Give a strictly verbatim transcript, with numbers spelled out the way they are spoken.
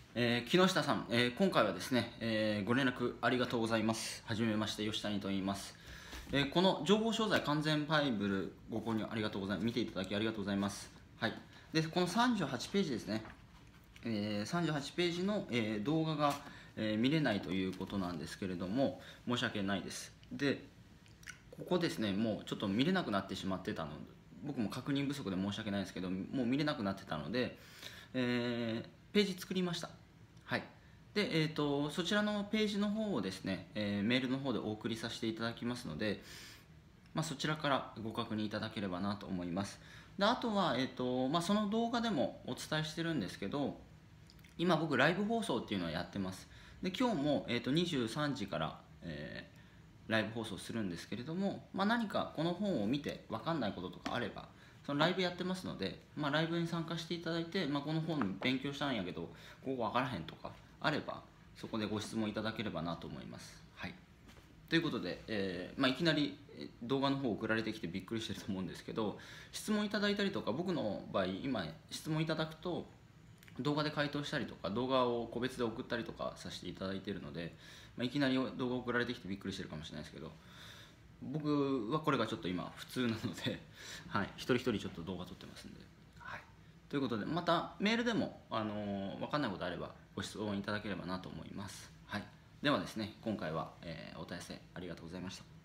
えー木下さん、えー今回はですね、えーご連絡ありがとうございます。はじめまして、吉谷と言います。えーこの情報商材完全バイブルご購入ありがとうございます。見ていただきありがとうございます。はい。で、このさんじゅうはちページですね。えーさんじゅうはちページの、えー動画が、えー見れないということなんですけれども、申し訳ないです。で、ここですね、もうちょっと見れなくなってしまってたので、僕も確認不足で申し訳ないですけど、もう見れなくなってたので、えーページ作りました。はい。で、えーと、そちらのページの方をですね、えーメールの方でお送りさせていただきますので、まあ、そちらからご確認いただければなと思います。で、あとは、えーとまあ、その動画でもお伝えしてるんですけど、今僕ライブ放送っていうのをやってます。で、今日も、えーとにじゅうさんじから、えーライブ放送するんですけれども、まあ、何かこの本を見て分かんないこととかあれば、そのライブやってますので、まあ、ライブに参加していただいて、まあ、この本勉強したんやけどここ分からへんとかあれば、そこでご質問いただければなと思います。はい。ということで、えーまあ、いきなり動画の方送られてきてびっくりしてると思うんですけど、質問いただいたりとか、僕の場合今質問いただくと動画で回答したりとか、動画を個別で送ったりとかさせていただいているので、まあ、いきなり動画送られてきてびっくりしてるかもしれないですけど、僕はこれがちょっと今普通なので、はい、一人一人ちょっと動画撮ってますんで、はい、ということで、またメールでも、あのー、分かんないことあればご質問いただければなと思います。はい、ではですね、今回は、えーお問い合わせありがとうございました。